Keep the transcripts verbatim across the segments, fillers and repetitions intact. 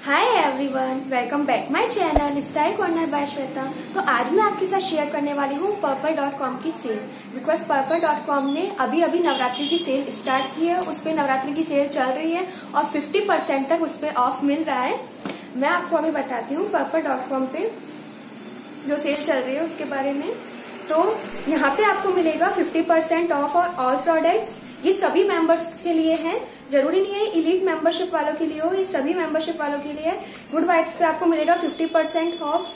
Hi everyone, welcome back my channel Style Corner by Shweta. तो आज मैं आपके साथ शेयर करने वाली हूँ पर्पल डॉट कॉम की सेल। बिकॉज पर्पल डॉट कॉम ने अभी अभी नवरात्रि की सेल स्टार्ट की है, उस पर नवरात्रि की सेल चल रही है और फिफ्टी परसेंट तक उस पर ऑफ मिल रहा है। मैं आपको अभी बताती हूँ पर्पल डॉट कॉम पे जो सेल चल रही है उसके बारे में। तो यहाँ पे आपको मिलेगा फिफ्टी परसेंट ऑफ और ऑल प्रोडक्ट्स। ये सभी मेंबर्स के लिए है, जरूरी नहीं है इलीट मेंबरशिप वालों के लिए हो, ये सभी मेंबरशिप वालों के लिए है। गुड वाइब्स पे आपको मिलेगा फिफ्टी परसेंट ऑफ,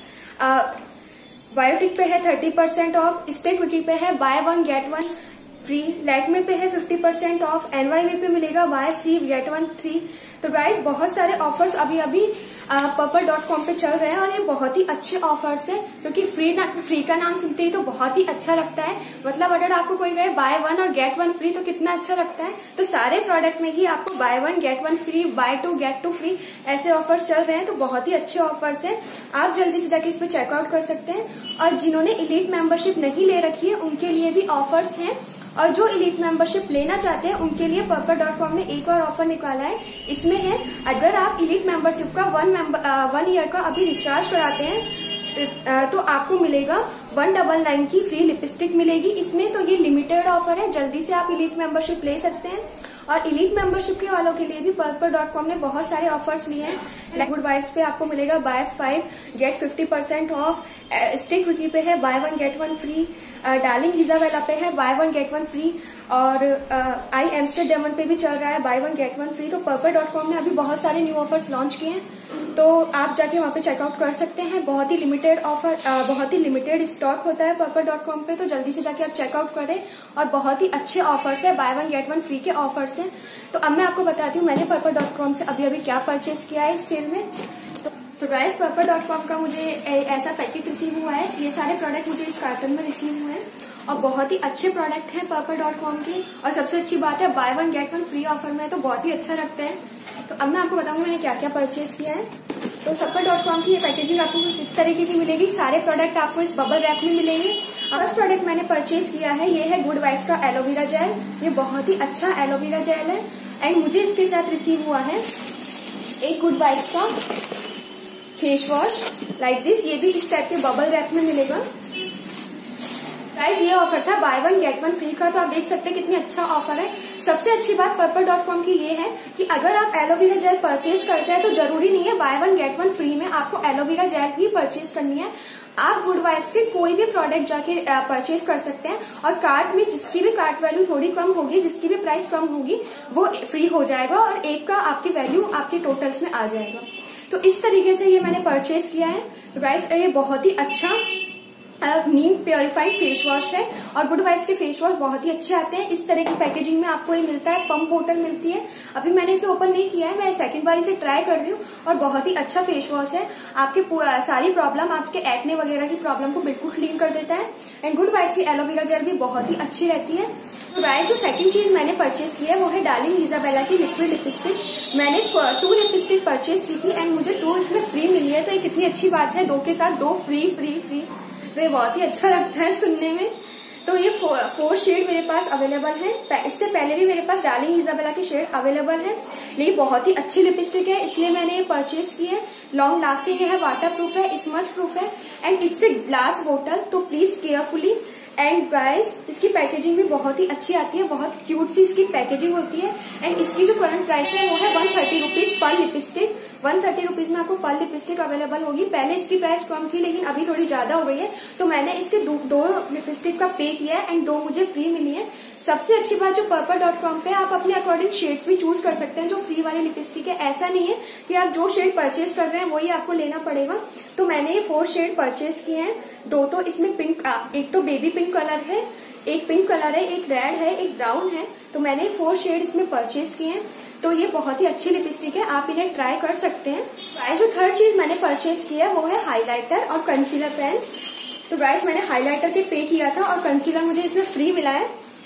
बायोटिक पे है थर्टी परसेंट ऑफ, स्टे क्विकी पे है buy one get one free, Lakme पे है फिफ्टी परसेंट ऑफ, एनवाईवी पे मिलेगा buy three get one three. तो गाइस बहुत सारे ऑफर्स अभी अभी पर्पल डॉट कॉम पे चल रहे हैं और ये बहुत ही अच्छे ऑफर्स हैं, क्योंकि फ्री ना, फ्री का नाम सुनते ही तो बहुत ही अच्छा लगता है। मतलब अगर आपको कोई कहे बाय वन और गेट वन फ्री तो कितना अच्छा लगता है। तो सारे प्रोडक्ट में ही आपको buy one get one free, buy two get two free ऐसे ऑफर्स चल रहे हैं। तो बहुत ही अच्छे ऑफर्स हैं, आप जल्दी से जाके इस पे चेकआउट कर सकते हैं। और जिन्होंने इलीट मेंबरशिप नहीं ले रखी है उनके लिए भी ऑफर्स हैं, और जो इलीट मेंबरशिप लेना चाहते हैं उनके लिए पर्पल डॉट कॉम ने एक और ऑफर निकाला है। इसमें है, अगर आप इलीट मेंबरशिप का वन मेंबर वन ईयर का अभी रिचार्ज कराते हैं तो आपको मिलेगा वन डबल नाइन की फ्री लिपस्टिक मिलेगी इसमें। तो ये लिमिटेड ऑफर है, जल्दी से आप इलीट मेंबरशिप ले सकते हैं। और इलीट मेंबरशिप के वालों के लिए भी पर्पल डॉट कॉम ने बहुत सारे ऑफर्स लिए हैं। गुड वाइब्स पे आपको मिलेगा buy five get fifty percent off, Stay विकी पे है buy one get one free, Darling Isabella पे है buy one get one free, और आई एम्स्टरडैम पे भी चल रहा है buy one get one free. तो पर्पल डॉट कॉम ने अभी बहुत सारे न्यू ऑफर्स लॉन्च किए हैं, तो आप जाके वहां पे चेकआउट कर सकते हैं। बहुत ही लिमिटेड ऑफर, बहुत ही लिमिटेड स्टॉक होता है पर्पल डॉट कॉम पे, तो जल्दी से जाके आप चेकआउट करें। और बहुत ही अच्छे ऑफर्स है, buy one get one free के ऑफर्स हैं। तो अब मैं आपको बताती हूँ मैंने पर्पल डॉट कॉम से अभी अभी क्या परचेज किया है इस सेल में। तो गाइस पर्पल डॉट कॉम का मुझे ऐसा पैकेट रिसीव हुआ है, ये सारे प्रोडक्ट मुझे इस कार्टन में रिसीव हुए हैं और बहुत ही अच्छे प्रोडक्ट हैं पर्पल डॉट कॉम की। और सबसे अच्छी बात है buy one get one free offer में, तो बहुत ही अच्छा लगता है। तो अब मैं आपको बताऊंगी मैंने क्या क्या परचेज किया है। तो पर्पल डॉट कॉम की ये पैकेजिंग आपको कुछ इस तरीके की मिलेगी, सारे प्रोडक्ट आपको इस बबल रैप में मिलेंगे। फर्स्ट प्रोडक्ट मैंने परचेज किया है, ये है गुड वाइब्स का एलोवेरा जेल। ये बहुत ही अच्छा एलोवेरा जेल है एंड मुझे इसके साथ रिसीव हुआ है एक गुड वाइब्स का फेस वॉश लाइक दिस, ये भी इस टाइप के बबल रैप में मिलेगा। गाइस ये ऑफर था buy one get one free का, तो आप देख सकते हैं कितनी अच्छा ऑफर है। सबसे अच्छी बात पर्पल डॉट कॉम की ये है कि अगर आप एलोवेरा जेल परचेज करते हैं तो जरूरी नहीं है buy one get one free में आपको एलोवेरा जेल ही परचेज करनी है। आप गुड वाइब्स के कोई भी प्रोडक्ट जाके परचेज कर सकते हैं और कार्ट में जिसकी भी कार्ट वैल्यू थोड़ी कम होगी, जिसकी भी प्राइस कम होगी वो फ्री हो जाएगा और एक का आपकी वैल्यू आपके टोटल्स में आ जाएगा। तो इस तरीके से ये मैंने परचेज किया है। गाइस ये बहुत ही अच्छा नीम प्योरीफाइड फेस वॉश है और गुड वाइब्स के फेस वॉश बहुत ही अच्छे आते हैं। इस तरह की पैकेजिंग में आपको ये मिलता है, पंप बोतल मिलती है। अभी मैंने इसे ओपन नहीं किया है, मैं सेकंड बार इसे ट्राई कर रही हूँ और बहुत ही अच्छा फेस वॉश है। आपके सारी प्रॉब्लम, आपके एक्ने वगैरह की प्रॉब्लम को बिल्कुल क्लीन कर देता है। एंड गुड वाइब्स की एलोवेरा जेल भी बहुत ही अच्छी रहती है। तो गाइस जो सेकंड चीज मैंने परचेज की है वो है डार्लिंग इजाबेला की लिक्विड लिपस्टिक। मैंने टू लिपस्टिक परचेज की थी एंड मुझे टू इसमें फ्री मिली है, तो ये कितनी अच्छी बात है, दो के साथ दो फ्री फ्री फ्री। तो ये बहुत ही अच्छा लगता है सुनने में। तो ये फो, फोर शेड मेरे पास अवेलेबल है। इससे पहले भी मेरे पास डार्लिंग इजाबेला की शेड अवेलेबल है, लेकिन बहुत ही अच्छी लिपस्टिक है इसलिए मैंने ये परचेज की है। लॉन्ग लास्टिंग है, वाटर प्रूफ है, स्मच प्रूफ है एंड इट्स ए ग्लास बोतल, तो प्लीज केयरफुली। एंड गाइस इसकी पैकेजिंग भी बहुत ही अच्छी आती है, बहुत क्यूट सी इसकी पैकेजिंग होती है। एंड इसकी जो करंट प्राइस है वो है one thirty rupees per lipstick. One thirty rupees में आपको पर लिपस्टिक अवेलेबल होगी। पहले इसकी प्राइस कम थी लेकिन अभी थोड़ी ज्यादा हो गई है, तो मैंने इसके दो, दो लिपस्टिक का पे किया है एंड दो मुझे फ्री मिली है। सबसे अच्छी बात जो पर्पल डॉट कॉम पे आप अपने अकॉर्डिंग शेड्स भी चूज कर सकते हैं जो फ्री वाली लिपस्टिक है। ऐसा नहीं है कि आप जो शेड परचेज कर रहे हैं वही आपको लेना पड़ेगा। तो मैंने ये फोर शेड परचेज किए हैं, दो तो इसमें पिंक, एक तो बेबी पिंक कलर है, एक पिंक कलर है, एक रेड है, एक ब्राउन है। तो मैंने फोर शेड इसमें परचेज किए हैं। तो ये बहुत ही अच्छी लिपस्टिक है, आप इन्हें ट्राई कर सकते हैं। गाइस जो थर्ड चीज मैंने परचेज किया है वो है हाइलाइटर और कंसीलर पेन। तो गाइस मैंने हाइलाइटर के पे किया था और कंसीलर मुझे इसमें फ्री मिला है।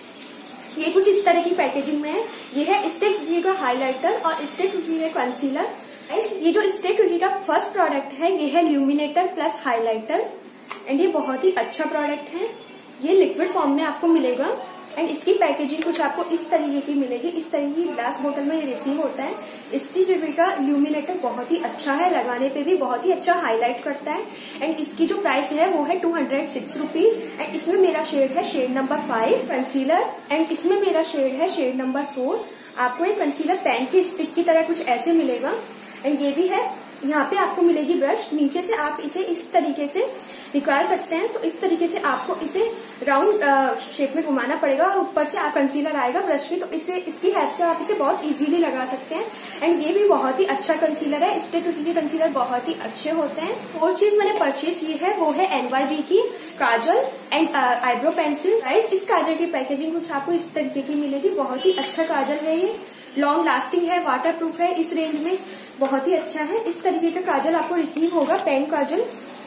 ये कुछ इस तरह की पैकेजिंग में है। ये है स्टिक विकी का हाइलाइटर और स्टिक विकी का कंसीलर। गाइस ये जो स्टिक विकी का फर्स्ट प्रोडक्ट है ये है ल्यूमिनेटर प्लस हाइलाइटर एंड ये बहुत ही अच्छा प्रोडक्ट है। ये लिक्विड फॉर्म में आपको मिलेगा एंड इसकी पैकेजिंग कुछ आपको इस तरीके की मिलेगी। इस तरीके की ग्लास बोतल में ये रिसीव होता है। इसकी टीवी का ल्यूमिनेटर बहुत ही अच्छा है, लगाने पे भी बहुत ही अच्छा हाईलाइट करता है। एंड इसकी जो प्राइस है वो है two hundred six rupees. And इसमें मेरा शेड है shade number five concealer. And इसमें मेरा शेड है शेड नंबर फोर। आपको ये कंसीलर पेन की स्टिक की तरह कुछ ऐसे मिलेगा। एंड ये भी है, यहाँ पे आपको मिलेगी ब्रश। नीचे से आप इसे इस तरीके से निकाल सकते हैं। तो इस तरीके से आपको इसे राउंड शेप में घुमाना पड़ेगा और ऊपर से आप कंसीलर आएगा ब्रश की। तो इसे इसकी हेल्प से आप इसे बहुत इजीली लगा सकते हैं। एंड ये भी बहुत ही अच्छा कंसीलर है। स्टे टूटी के कंसीलर बहुत ही अच्छे होते हैं। फोर्थ चीज मैंने परचेज की है वो है एन वाई बी की काजल एंड आईब्रो पेंसिल। गाइस, इस काजल की पैकेजिंग कुछ आपको इस तरीके की मिलेगी। बहुत ही अच्छा काजल है, ये लॉन्ग लास्टिंग है, वाटर प्रूफ है, इस रेंज में बहुत ही अच्छा है। इस तरीके का काजल आपको रिसीव होगा, पेन काजल।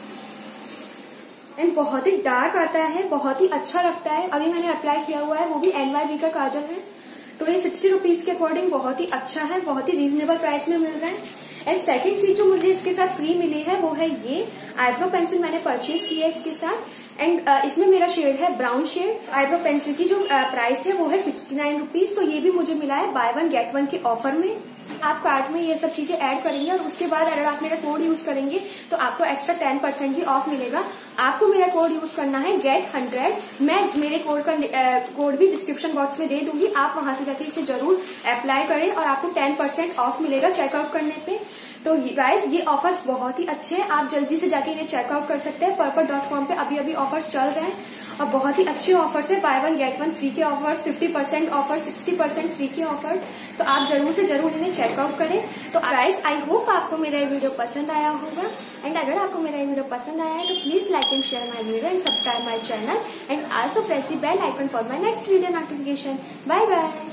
एंड बहुत ही डार्क आता है, बहुत ही अच्छा लगता है। अभी मैंने अप्लाई किया हुआ है, वो भी एन वाई बी का काजल है। तो ये सिक्सटी रुपीज के अकॉर्डिंग बहुत ही अच्छा है, बहुत ही रीजनेबल प्राइस में मिल रहा है। एंड सेकंड चीज जो मुझे इसके साथ फ्री मिली है वो है ये आईब्रो पेंसिल। मैंने परचेज की है इसके साथ। एंड uh, इसमें मेरा शेड है ब्राउन शेड। आईब्रो पेंसिल की जो प्राइस uh, है वो है सिक्सटी नाइन रुपीज। तो ये भी मुझे मिला है बाय वन गेट वन के ऑफर में। आप कार्ट में ये सब चीजें ऐड करेंगे और उसके बाद अगर आप मेरा कोड यूज करेंगे तो आपको एक्स्ट्रा टेन परसेंट भी ऑफ मिलेगा। आपको मेरा कोड यूज करना है गेट हंड्रेड। मैं मेरे कोड का कोड भी डिस्क्रिप्शन बॉक्स में दे दूंगी। आप वहां से जाके इसे जरूर अप्लाई करें और आपको टेन परसेंट ऑफ मिलेगा चेकआउट करने पे। तो गाइस, ये ऑफर्स बहुत ही अच्छे हैं, आप जल्दी से जाके इन्हें चेकआउट कर सकते हैं। पर्पल डॉट कॉम पे अभी अभी ऑफर्स चल रहे हैं और बहुत ही अच्छे ऑफर्स है। Buy one get one free के offers, fifty percent offer, sixty percent free के ऑफर। तो आप जरूर से जरूर इन्हें चेकआउट करें। तो गाइस, आई होप आपको मेरा ये वीडियो पसंद आया होगा। एंड अगर आपको मेरा ये वीडियो पसंद आया है तो please like and share my video and subscribe my channel and also press the bell icon for my next video notification. Bye bye.